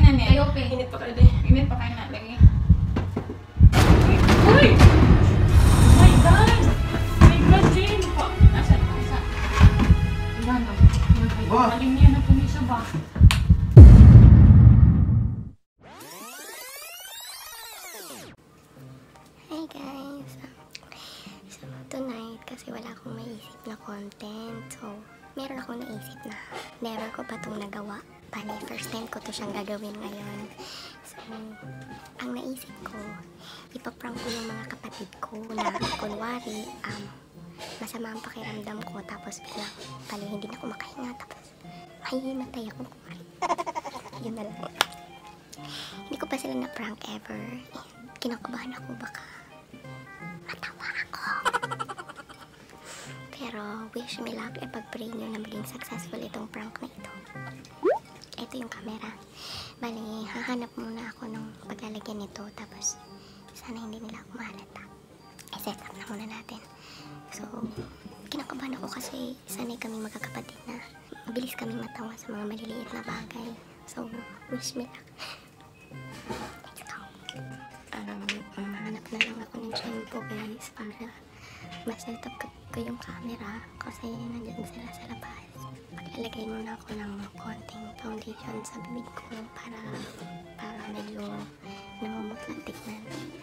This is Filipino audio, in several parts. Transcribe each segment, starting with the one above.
na niya. Ay, okay. Init pa kayo din. Init pa kayo na lagi. Uy! Oh my God! My God, Jane! Asa? Ilan na? Maling niya na pumisa ba? Hi guys! So tonight, kasi wala akong maisip na content. So, meron akong naisip na never ko pa itong nagawa. Bali, first time ko to siyang gagawin ngayon. So, ang naisip ko, ipaprank ko yung mga kapatid ko na kunwari, masama ang pakiramdam ko. Tapos biglang, bali, hindi na ako makahinga. Tapos, mahihimatay ako. Yun na lang. Hindi ko pa sila na-prank ever. Kinakabahan ako, baka matawa ako. Pero wish me luck, ipag-pray nyo na maging successful itong prank na ito. Ito yung camera. Bali, hahanap muna ako ng paglalagyan nito. Tapos, sana hindi nila ako mahalata. I-set up na muna natin. So, kinakabahan ako kasi sanay kaming magkakapatid na mabilis kaming matawa sa mga maliliit na bagay. So, wish me luck. Mahanap na lang ako ng shampoo guys para ma-set up ko yung camera kasi nandiyan sila sa labas. Maglalagay muna ako ng konting foundation sa bibig ko para medyo namumutlang tignan.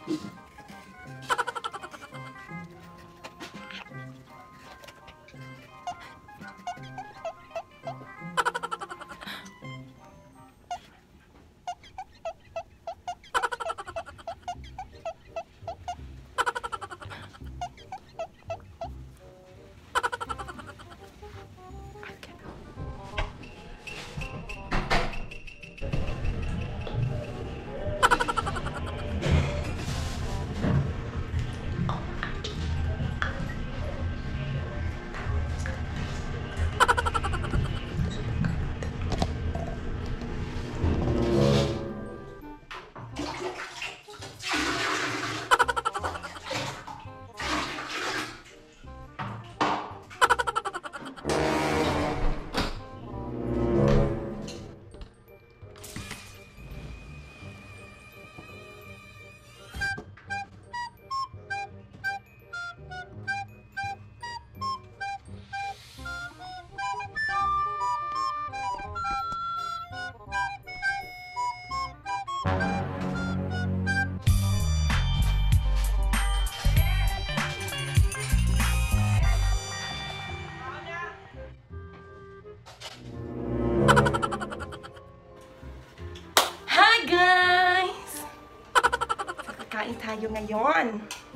Kain tayo ngayon.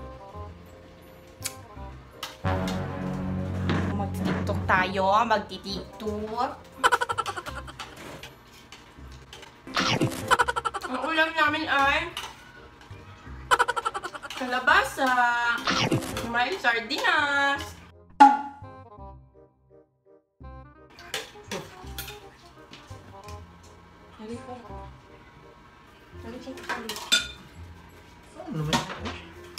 Mag-tiktok tayo. Mag-tiktok. Ang ulam namin ay kalabasa, may sardinas. Dali po. Dali po. Ano naman yun?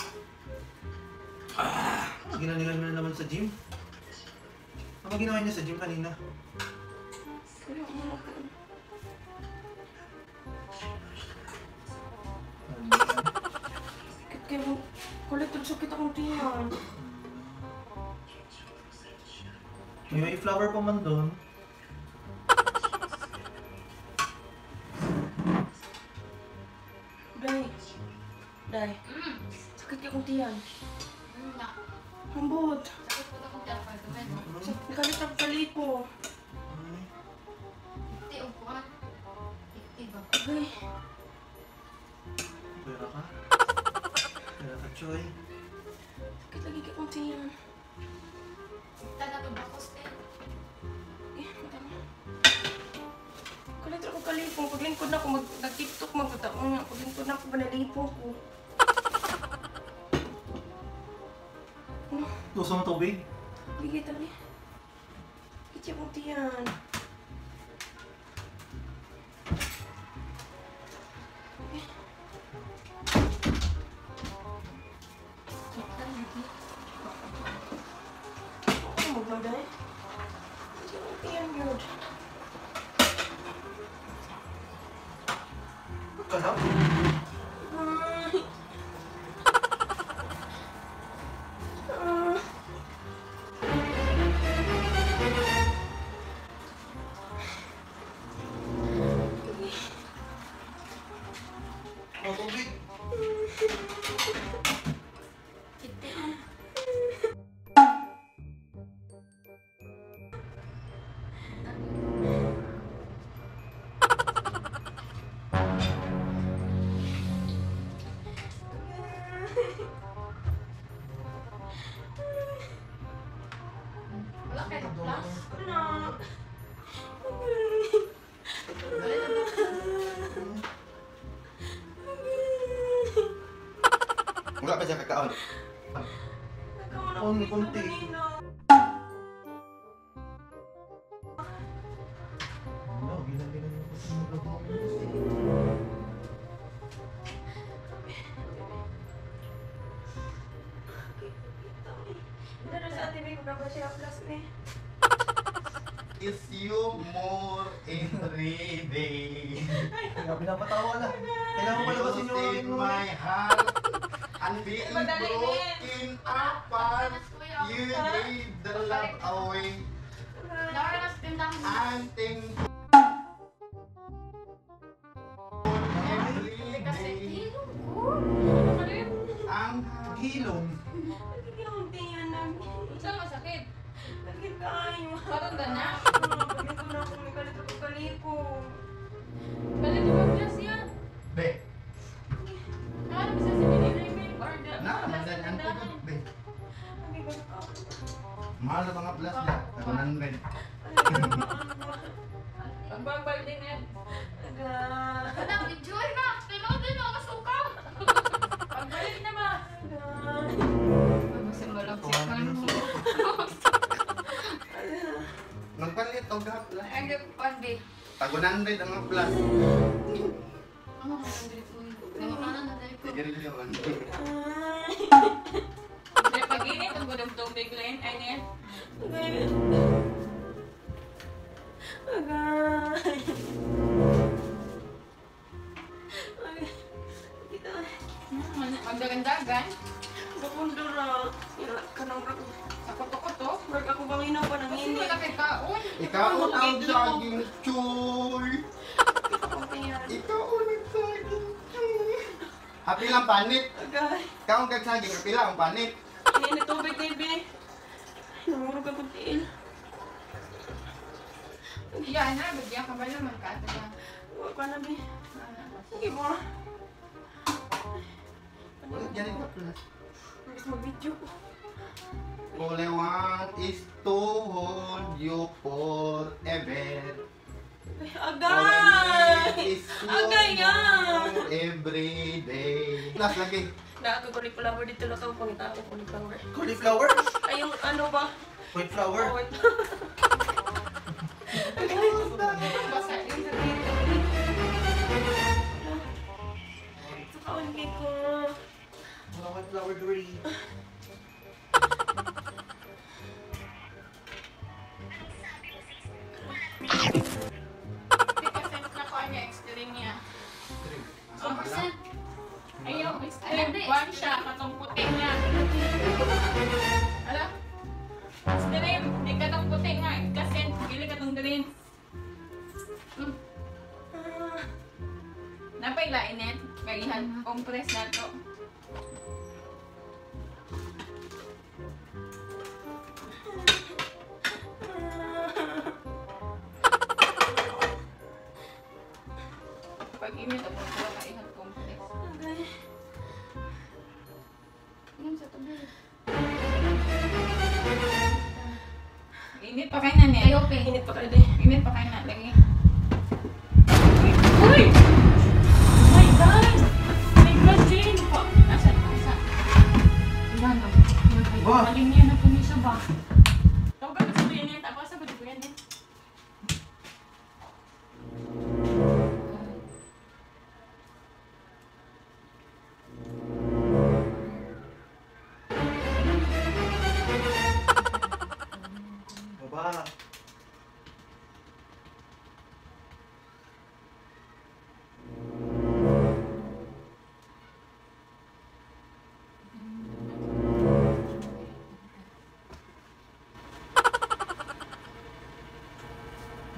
Ginanilan mo na naman sa gym? Ano ginawa niya sa gym kanina? Sakit kayo. Kulit ang sakit akong tiyan. May flower pa man doon. Day. Sakit ka kong tiyan. Hambot. Sakit po akong telepon. Nakalit ang palipo. Iti, upuan. Iti ba? Agay. Pera ka? Pera ka, Choy? Sakit lagi ka kong tiyan. Tana to ba koste? Matama. Kalit ako kalipo. Paglingkod na ako, nag-tiktok magkataon nga. Paglingkod na ako, banalipo ko. Gusto mo tubig? Bigay tabi. Kitya kong tiyan. Maglanday. Kitya kong tiyan yun. ka lang? Oh, tubig. Wala kayo plus. Wala pa siya kakaon. Konti, konti. Ano, bilang-bilang yung kasi magagawa mo kasi. Is you more every day. Kaya pinapatawa na. Kailangan ko labasin yung You akin in mo. my heart and being broken apart. You gave the love away. Nakaras tindahan mo. Anting every Kasi day. hilong ko. Ang Hilong. Saan masakit? Sakit kayo. Parang gana. Ito na ako may kalito ko kaliko. Balik mo ang class yan. be. Ano bisa si Binibini? Or the... Na, magdan ang tugot be. Hindi ba ka? Mahal na mga plus na. Tagunan rin. Pagbabal din yan. Anak, enjoy ka. Tinood din ako masuka. Pagbalik na ba? Mabusin mo lang si Tuwan Carlo. yung suot. Magpalit o gapla. Ang pandi. Tagunan rin ang mga plus. Ano ka nang dito? Namakanan na dahil ko. Sige rin yun. Kaya pag-init, ang gudong tubig lang. Ay, niyan. Magdagandagan. Bakundura. Kanang ako. Sa kuto-kuto. Mark ako banginaw pa ng Kasi ini. wala kay kaon. Ikaw ang saging choy. Ikaw ang saging choy. Happy lang panit. Agay. Ikaw ang kagsaging, happy lang panit. Ini tubig, baby. Namurog ako tiil. Yan na, bigyan ka ba naman ka? Huwag ka na, be. Sige mo. Wala dyan yung plus. Gusto mag-video ko. All I want is to hold you forever. All I Agay! need is Agay nga! you every day. Plus lagi. Na ako cauliflower dito lang ako. Pangita ako cauliflower. Cauliflower? Ay, yung ano ba? White flower? Oh, wait. Basta yun sa Sakawan kay ko. Mga white flower girly. percent na ko niya, extreme niya. Asa pala? Ayun, extreme. One siya, katong puti niya. Ala? Extreme, di katong puti nga. Kasi, pili katong green. Napailain net. Kagihan, compress na to. Pag init ako, wala kaihan compress. Agay. Yan sa tabi. Init pa kayo na net. Ayaw, pe. Init pa kayo din. Init pa kayo na. Lagi. Uy! Oh my God! May question po. Asan? Asa? Ilan na. Ba? Maling niya na pumisa ba? Tawag ka sa kuya niya. Tapos sa kuya niya. Baba.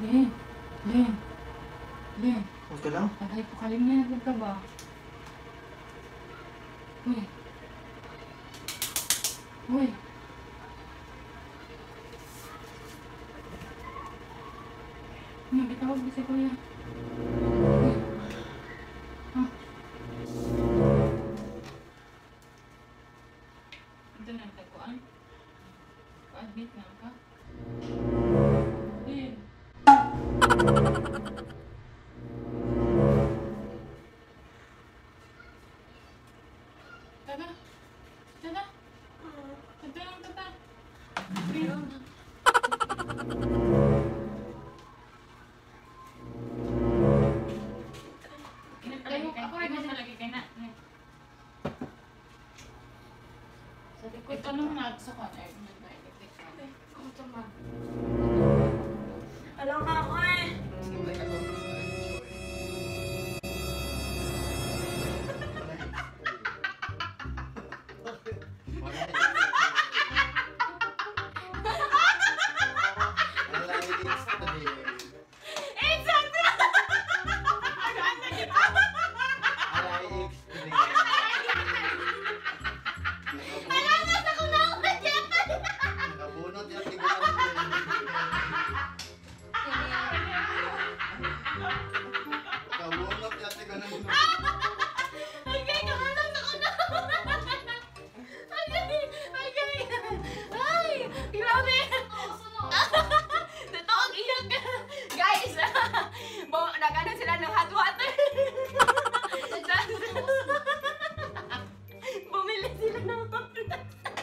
Len. Len. Len. Huwag ka lang. Pag-hypokalemia na ka ba? Uy. Uy. Bitawag ba si Kuya? Uy. Ha? Ito na ang tagpuan. Pa-admit na ka. Len. Tata. Tata. Tata lang, tata. Len. Ako rin na lagi kay na. Sa likod ka nung nagsa ko. Ay, Alam ka ako eh. Simple ka lang. Nakabunot yan, tignan natin. Nakabunot yan, tignan natin. Okay, kamalas ako na! Okay! Ay! Grabe! Totoo ang iyak! Guys! Nag-ano sila ng hot water! Bumili sila ng hot water!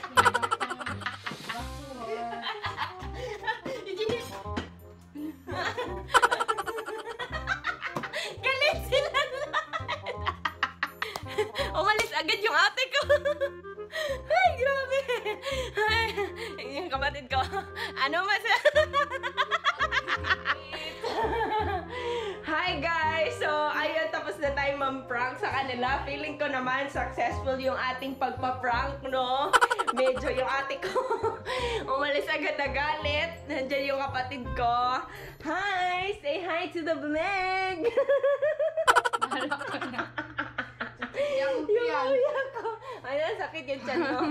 Galit sila! Umalis agad yung ate ko! Ay, grabe! Ay, yung kapatid ko. Ano mas... Hi guys! So, ayun, tapos na tayo mam-prank sa kanila. Feeling ko naman successful yung ating pagpa-prank, no? Medyo yung ate ko umalis agad na galit. Nandiyan yung kapatid ko. Hi! Say hi to the vlog! Bahala ka na. Yung kuya ko. Ay, sakit yung tiyan mo.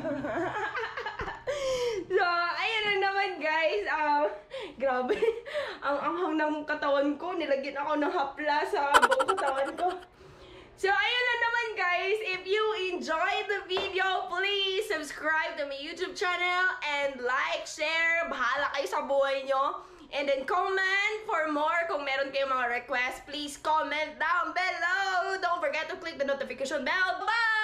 So, ayun lang naman guys. Grabe. Ang anghang ng katawan ko. Nilagyan ako ng hapla sa buong katawan ko. So, ayun lang naman guys. If you enjoyed the video, please subscribe to my YouTube channel and like, share. Bahala kayo sa buhay nyo. And then comment for more. Kung meron kayong mga requests, please comment down below. Don't forget to click the notification bell. Bye!